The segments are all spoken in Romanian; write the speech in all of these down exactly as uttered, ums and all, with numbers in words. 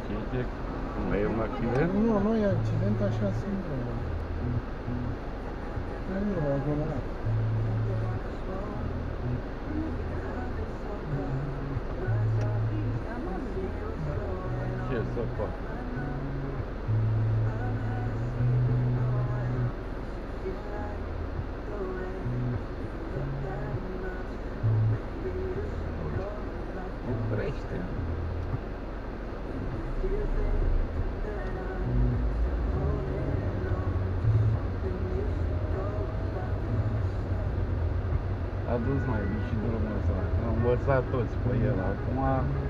Ce? Nu e un accident? Nu, nu e accident, așa sindromul. Sindromul aglomerat. Ce să fac? Oprește. A dus mai bine și drumul ăsta. Am învățat toți pe el. Acum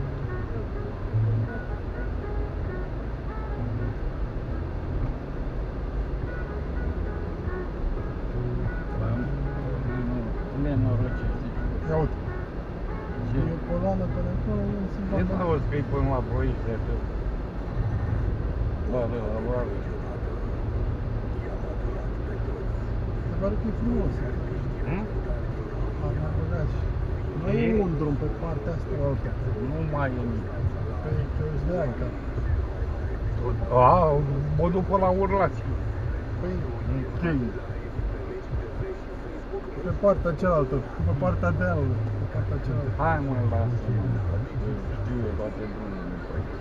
nenorocit. Ia uite. Ce? E o coloană pe acolo, el se E bate. n-auzi că-i până la Ploiești de atât. Bară la bară. Se pare că e frumos. Hmm? Am mai băgat și... Nu e un drum pe partea asta o altă. Nu mai e nici. Pe Căuzleanca. A, mă duc pe la Urlați. Păi, Ok. pe partea cealaltă, pe partea dealului, pe partea cealaltă. Hai mă, lasă. Știu eu toate drumurile.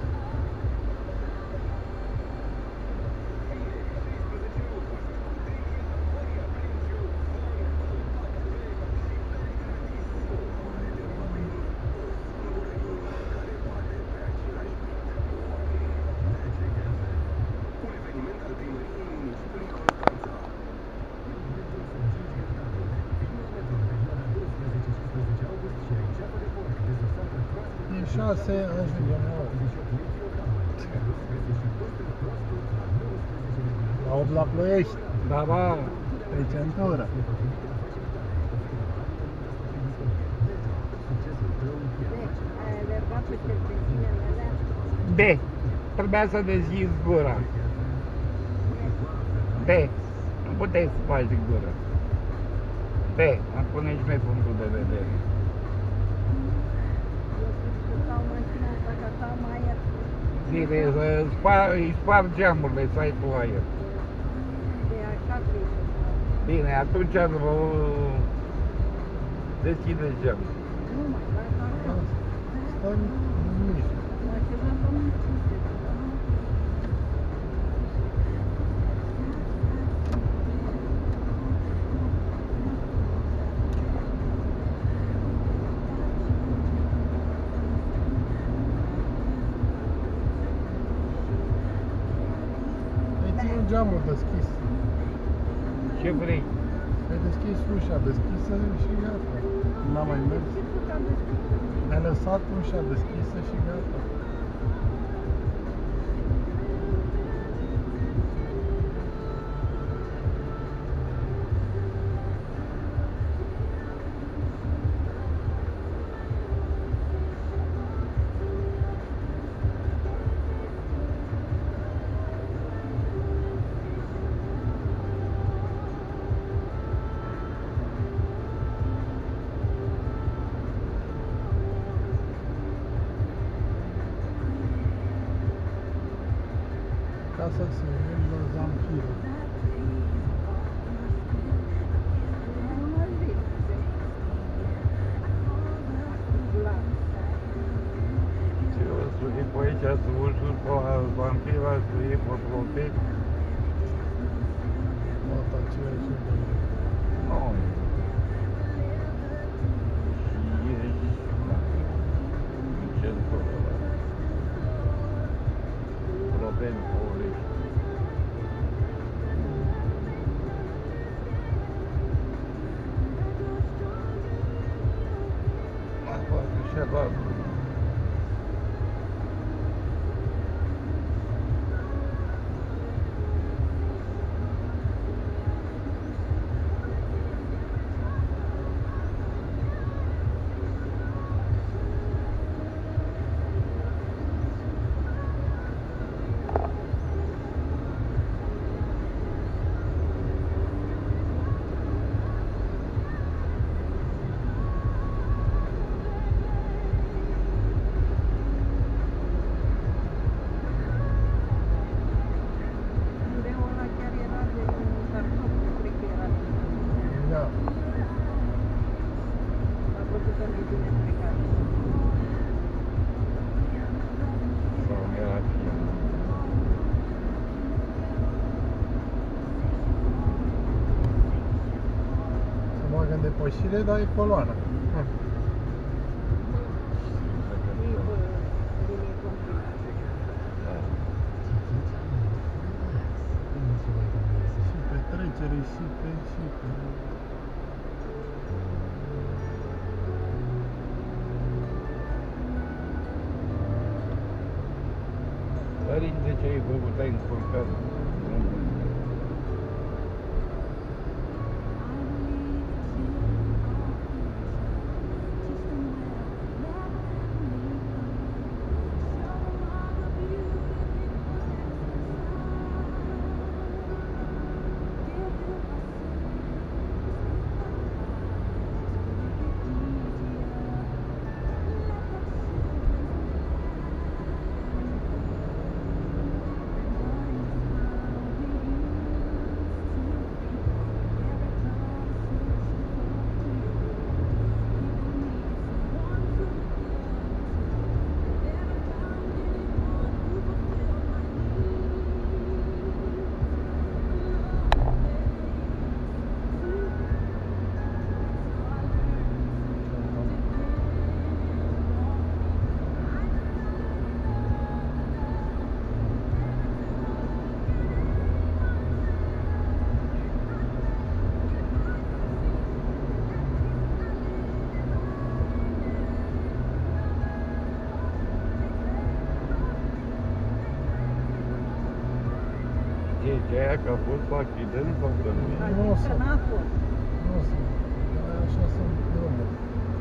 E șase, ajungem la opt. La opt la Ploiești, Da, da. pe centură. B. Trebuia să deschizi gura. B. Nu puteai să faci gura. B. Îmi pune și mie punctul de vedere. Zile, să spar, îi spar geamurile, să ai tu aer. Bine, atunci deschideți geamul. Stai în mijloc. Ai ținut geamul deschis. Ce vrei? Ai deschis ușa deschisă și gata. N-am mai mers. Ai lăsat ușa deschisă și gata. Casa Severilor Zamfiră. Ce o să iei pe aici, să urci pe la Zamfira, să iei pe Plotec? Tot aceeași. Nu. Și ești, da, în centrul ăla. Ploteni, Ploiești. Mai fac așa la drum. în depășire, dar e coloana. Hm. Și pe trecere, și pe, și pe... Părinte, ce ai făcut? Ai încurcat drumul. Ce aia că a fost accident sau că nu? Nu o să. N-a fost. Nu o să. Așa sunt drumuri.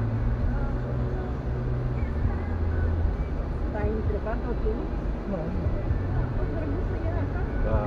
Ai întrebat-o tu? Nu, nu. A fost drăguță ea acasă? Da.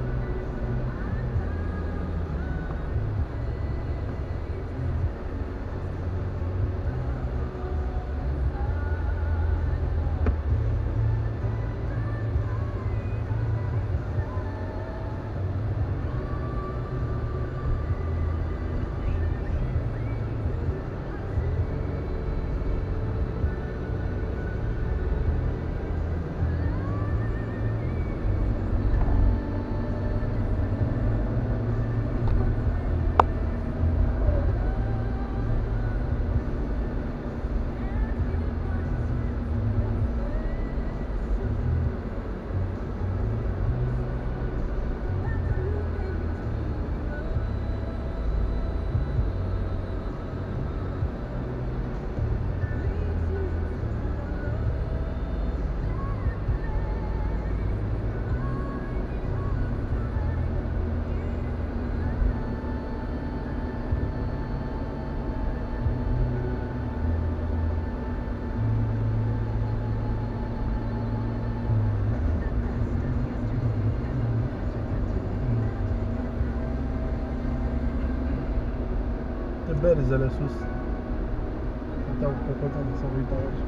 De berzele sus. Uitau pe coțane să uitau așa.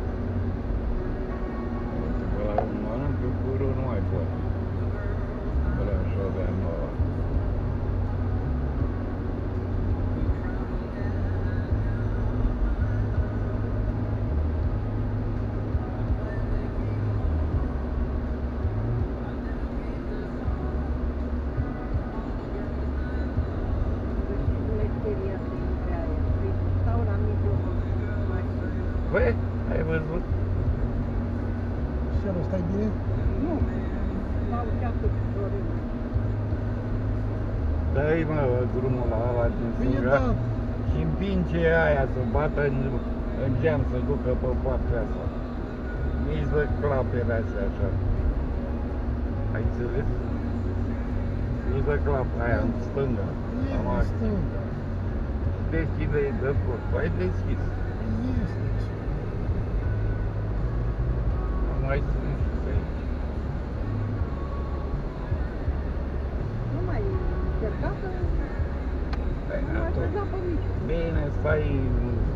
Ăla mănâncă curul nu mai poate. Ăla așa avea nouă. Băi, ai văzut? Și el, stai bine? Nu. M-au ceapă cu Florin. Dă-i mă drumul la ăla din Bine, stânga da. și împinge aia să bată în, în geam, să ducă pe partea asta. Nici să clapele astea așa. Ai înțeles? Nici să clap aia în stânga. E Am în acția. stânga. Deschide-i de tot. Ai deschis. Este. Am mai strâns și pe aici. Nu mai încerca să... Păi, Nu mai atunci. trăgea pe niciun. Bine, stai